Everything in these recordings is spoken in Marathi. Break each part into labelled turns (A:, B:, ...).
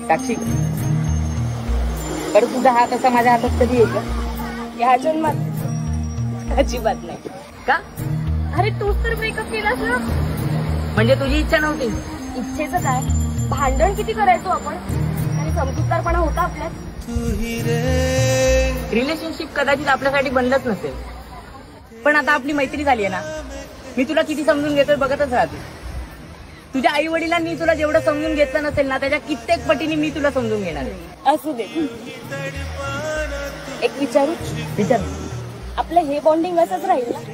A: साक्षी, पर तुझा हात असा माझ्या हातात कधी येईल का?
B: या जन्मात अजिबात नाही.
A: का?
B: अरे तूच तर ब्रेकअप केलास ना.
A: म्हणजे तुझी इच्छा नव्हती?
B: इच्छेचं काय, भांडण किती करायचो आपण आणि समजूतदारपणा होता आपल्यात.
A: रिलेशनशिप कदाचित आपल्यासाठी बनलंच नसेल, पण आता आपली मैत्री झाली आहे ना. मी तुला किती समजून घेतोय बघतच राहते. तुझ्या आई वडिलांनी तुला जेवढं समजून घेतलं नसेल ना, त्याच्या कित्येक पटीने मी तुला समजून घेणार आहे.
B: असू दे. एक विचारू?
A: विचार.
B: आपलं हे बॉन्डिंग असंच राहील ना?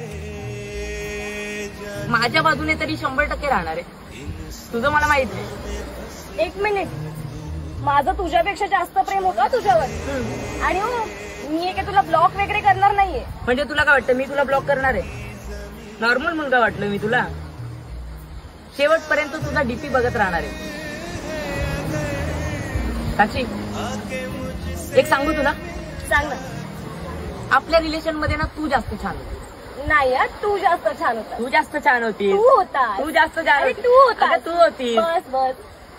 A: माझ्या बाजूने तरी 100% राहणार आहे. तुझं मला माहित आहे.
B: एक मिनिट, माझं तुझ्यापेक्षा जास्त प्रेम होतं तुझ्यावर. आणि हो, मी एक तुला ब्लॉक वगैरे करणार नाहीये.
A: म्हणजे तुला काय वाटतं मी तुला ब्लॉक करणार आहे? नॉर्मल मुलगा वाटलं मी तुला? शेवटपर्यंत तुझा डीपी बघत राहणार आहे. साक्षी, एक सांगू तुला?
B: सांग ना.
A: आपल्या रिलेशन मध्ये ना तू जास्त छान होती.
B: नाही यार, तू जास्त छान होता.
A: तू जास्त छान होती.
B: तू होता.
A: तू जास्त छान
B: अरे
A: होती.
B: तू होता.
A: अगं, तू होती.
B: बस बस,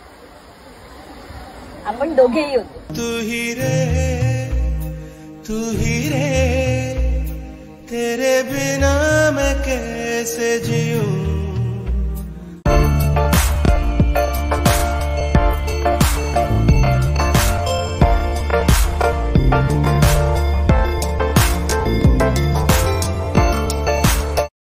B: आपण दोघेही होतो.
C: तू ही रे, तेरे बिना मैं कैसे जीऊं.